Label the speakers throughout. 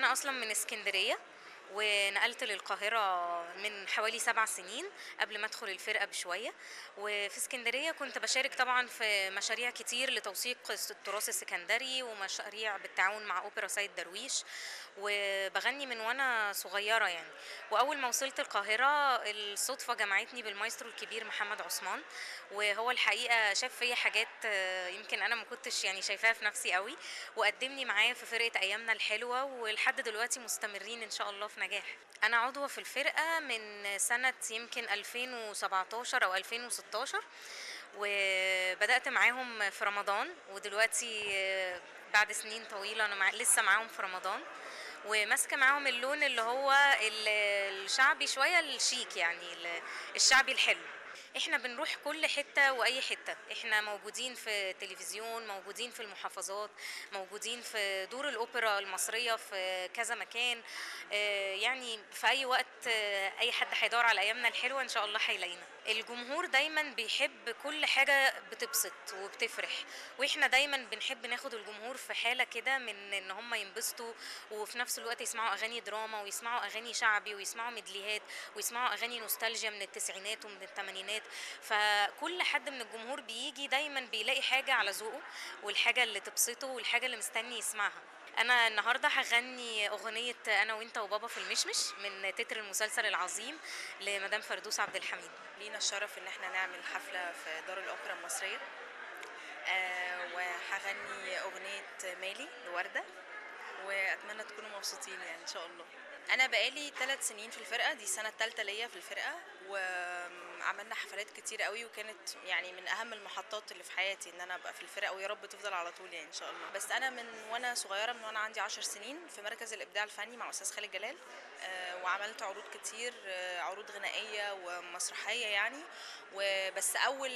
Speaker 1: انا اصلا من اسكندريه، ونقلت للقاهرة من حوالي 7 سنين قبل ما ادخل الفرقة بشوية. وفي اسكندرية كنت بشارك طبعا في مشاريع كتير لتوثيق التراث السكندري، ومشاريع بالتعاون مع أوبرا سيد درويش، وبغني من وانا صغيرة يعني. واول ما وصلت القاهرة الصدفة جمعتني بالمايسترو الكبير محمد عثمان، وهو الحقيقة شاف فيا حاجات يمكن انا ما كنتش يعني شايفاها في نفسي قوي، وقدمني معايا في فرقة ايامنا الحلوة، ولحد دلوقتي مستمرين ان شاء الله في نجاح. انا عضوة في الفرقة من سنة يمكن 2017 او 2016، وبدأت معاهم في رمضان، ودلوقتي بعد سنين طويلة انا لسه معاهم في رمضان، وماسكه معاهم اللون اللي هو الشعبي شويه، الشيك يعني الشعبي الحلو. احنا بنروح كل حته واي حته، احنا موجودين في التلفزيون، موجودين في المحافظات، موجودين في دور الاوبرا المصريه في كذا مكان. يعني في اي وقت اي حد هيدور على ايامنا الحلوه ان شاء الله هيلاقينا. الجمهور دايما بيحب كل حاجه بتبسط وبتفرح، واحنا دايما بنحب ناخد الجمهور في حاله كده من ان هم ينبسطوا، وفي نفس الوقت يسمعوا اغاني دراما، ويسمعوا اغاني شعبي، ويسمعوا ميدليهات، ويسمعوا اغاني نوستالجيا من التسعينات ومن الثمانينات. فكل حد من الجمهور بيجي دايما بيلاقي حاجه على ذوقه، والحاجه اللي تبسطه، والحاجه اللي مستني يسمعها. انا النهارده هغني اغنيه انا وانت وبابا في المشمش من تتر المسلسل العظيم لمدام فردوس عبد الحميد.
Speaker 2: لينا الشرف ان احنا نعمل حفلة في دار الاوبرا المصرية. وهغني اغنية مالي لوردة، واتمنى تكونوا مبسوطين يعني ان شاء الله. انا بقالي 3 سنين في الفرقة، دي السنة الثالثة ليا في الفرقة، وعملنا حفلات كتير قوي، وكانت يعني من اهم المحطات اللي في حياتي ان انا ابقى في الفرقة، ويا رب تفضل على طول يعني ان شاء الله. بس انا من وانا صغيرة، من وانا عندي 10 سنين في مركز الابداع الفني مع استاذ خالد جلال، وعملت عروض كتير، عروض غنائية ومسرحية يعني. وبس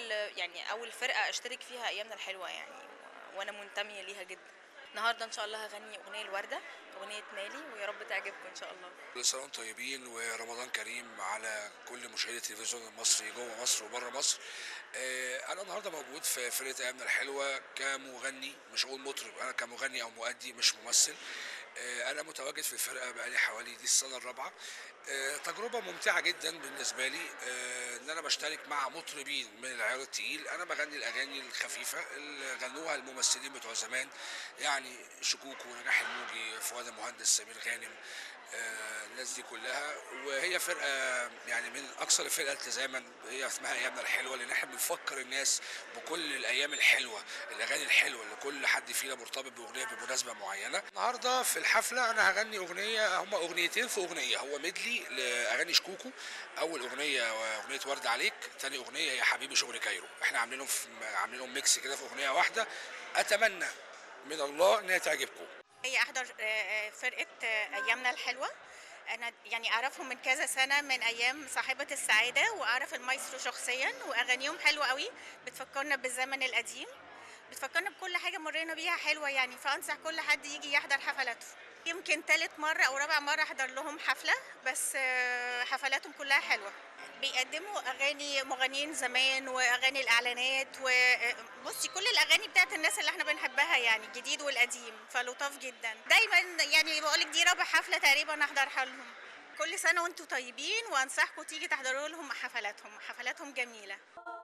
Speaker 2: اول فرقة اشترك فيها ايامنا الحلوة يعني، وانا منتمية ليها جدا. النهارده ان شاء الله هغني اغنيه الورده، اغنيه مالي، ويا رب تعجبكم ان شاء الله.
Speaker 3: كل سنه وانتم طيبين، ورمضان كريم على كل مشاهدي التلفزيون المصري جوه مصر وبره مصر. انا النهارده موجود في فرقه ايامنا الحلوه كمغني، مش هقول مطرب، انا كمغني او مؤدي مش ممثل. انا متواجد في الفرقه بقالي حوالي دي السنه الرابعه. تجربه ممتعه جدا بالنسبه لي، ان انا بشترك مع مطربين من العيار التقيل. انا بغني الاغاني الخفيفه اللي غنوها الممثلين بتوع زمان، يعني شكوكو، نجاح الموجي، فؤاد المهندس، سمير غانم، الناس دي كلها. وهي فرقه يعني من اكثر الفرق التزاما، هي اسمها ايامنا الحلوه، لان احنا بنفكر الناس بكل الايام الحلوه، الاغاني الحلوه اللي كل حد فينا مرتبط باغنيه بمناسبه معينه. النهارده في الحفله انا هغني اغنيه، هما اغنيتين في اغنيه، هو ميدلي لاغاني شكوكو. اول اغنيه اغنيه ورد عليك، ثاني اغنيه هي حبيبي شغل كايرو. احنا عاملينهم ميكس كده في اغنيه واحده. اتمنى من الله انها تعجبكم.
Speaker 4: هي احضر فرقه ايامنا الحلوه. انا يعني اعرفهم من كذا سنه، من ايام صاحبه السعاده، واعرف المايسترو شخصيا، واغانيهم حلوه قوي، بتفكرنا بالزمن القديم، بتفكرنا بكل حاجه مرينا بيها حلوه يعني. فانصح كل حد يجي يحضر حفلاتهم. يمكن ثالث مره او رابع مره احضر لهم حفله، بس حفلاتهم كلها حلوه. بيقدموا اغاني مغنيين زمان، واغاني الاعلانات، وبصي كل الاغاني بتاعت الناس اللي احنا بنحبها يعني، الجديد والقديم، فلطاف جدا. دايما يعني بقولك دي رابع حفله تقريبا احضرها لهم. كل سنه وانتم طيبين، وانصحكم تيجي تحضروا لهم حفلاتهم جميله.